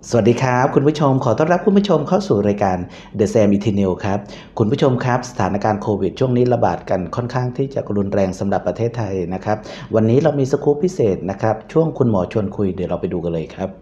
สวัสดีครับคุณผู้ชมขอต้อนรับคุณผู้ชมเข้าสู่รายการ The Sam e t e r n a l ครับคุณผู้ชมครับสถานการณ์โควิดช่วงนี้ระบาดกันค่อนข้างที่จะรุนแรงสำหรับประเทศไทยนะครับวันนี้เรามีสกู๊ปพิเศษนะครับช่วงคุณหมอชวนคุยเดี๋ยวเราไปดูกันเลยครับ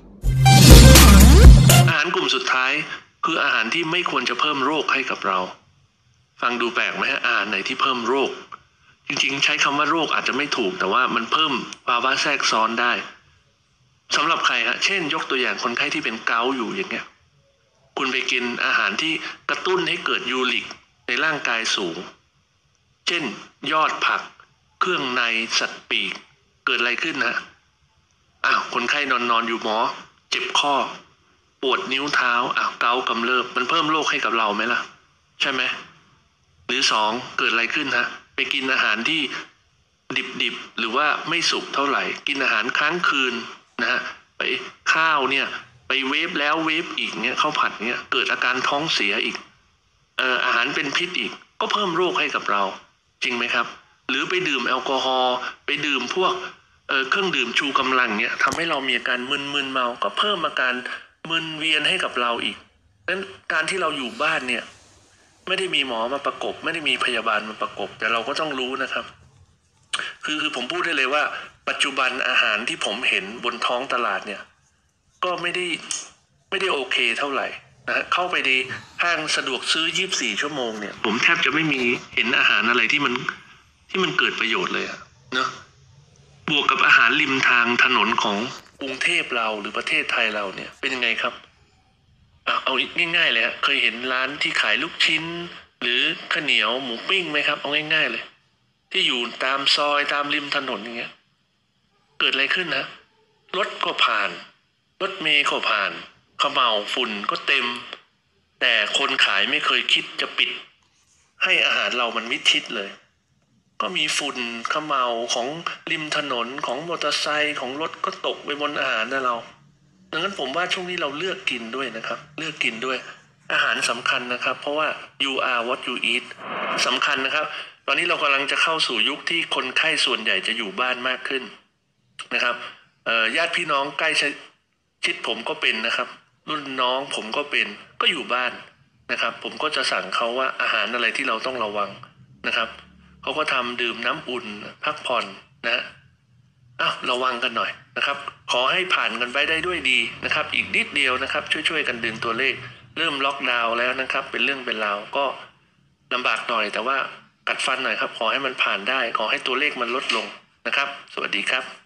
อาหารกลุ่มสุดท้ายคืออาหารที่ไม่ควรจะเพิ่มโรคให้กับเราฟังดูแปลกไหมฮะอาหารไหนที่เพิ่มโรคจริงๆใช้คำว่าโรคอาจจะไม่ถูกแต่ว่ามันเพิ่มภาวะแทรกซ้อนได้สำหรับใครฮะเช่นยกตัวอย่างคนไข้ที่เป็นเกาต์อยู่อย่างเงี้ยคุณไปกินอาหารที่กระตุ้นให้เกิดยูริกในร่างกายสูงเช่นยอดผักเครื่องในสัตว์ปีกเกิดอะไรขึ้นนะคนไข้นอนอยู่หมอเจ็บข้อปวดนิ้วเท้าเกากำเริบมันเพิ่มโรคให้กับเราไหมล่ะใช่ไหมหรือสองเกิดอะไรขึ้นฮะไปกินอาหารที่ดิบหรือว่าไม่สุกเท่าไหร่กินอาหารค้างคืนนะฮะไปข้าวเนี่ยไปเวฟแล้วเวฟอีกเนี่ยข้าวผัดเนี่ยเกิดอาการท้องเสียอีกอาหารเป็นพิษอีกก็เพิ่มโรคให้กับเราจริงไหมครับหรือไปดื่มแอลกอฮอล์ไปดื่มพวกเครื่องดื่มชูกำลังเนี่ยทำให้เรามีอาการมึนเมาก็เพิ่มอาการมึนเวียนให้กับเราอีกนั้นการที่เราอยู่บ้านเนี่ยไม่ได้มีหมอมาประกบไม่ได้มีพยาบาลมาประกบแต่เราก็ต้องรู้นะครับคือผมพูดได้เลยว่าปัจจุบันอาหารที่ผมเห็นบนท้องตลาดเนี่ยก็ไม่ได้โอเคเท่าไหร่นะเข้าไปในห้างสะดวกซื้อ24ชั่วโมงเนี่ยผมแทบจะไม่มีเห็นอาหารอะไรที่มันเกิดประโยชน์เลยเนาะบวกกับอาหารริมทางถนนของกรุงเทพเราหรือประเทศไทยเราเนี่ยเป็นยังไงครับเอาง่ายๆเลยฮะเคยเห็นร้านที่ขายลูกชิ้นหรือข้าวเหนียวหมูปิ้งไหมครับเอาง่ายๆเลยที่อยู่ตามซอยตามริมถนนอย่างเงี้ยเกิดอะไรขึ้นนะรถก็ผ่านรถเมล์ก็ผ่านเขม่าฝุ่นก็เต็มแต่คนขายไม่เคยคิดจะปิดให้อาหารเรามันมิดชิดเลยก็มีฝุ่นเขม่าของริมถนนของมอเตอร์ไซค์ของรถก็ตกไปบนอาหารนะเราดังนั้นผมว่าช่วงนี้เราเลือกกินด้วยนะครับเลือกกินด้วยอาหารสำคัญนะครับเพราะว่า you are what you eat สำคัญนะครับตอนนี้เรากำลังจะเข้าสู่ยุคที่คนไข้ส่วนใหญ่จะอยู่บ้านมากขึ้นนะครับญาติพี่น้องใกล้ชิดผมก็เป็นนะครับรุ่นน้องผมก็เป็นก็อยู่บ้านนะครับผมก็จะสั่งเขาว่าอาหารอะไรที่เราต้องระวังนะครับเขาก็ทำดื่มน้ำอุ่นพักผ่อนนะระวังกันหน่อยนะครับขอให้ผ่านกันไปได้ด้วยดีนะครับอีกนิดเดียวนะครับช่วยกันดึงตัวเลขเริ่มล็อกดาวน์แล้วนะครับเป็นเรื่องเป็นราวก็ลำบากหน่อยแต่ว่ากัดฟันหน่อยครับขอให้มันผ่านได้ขอให้ตัวเลขมันลดลงนะครับสวัสดีครับ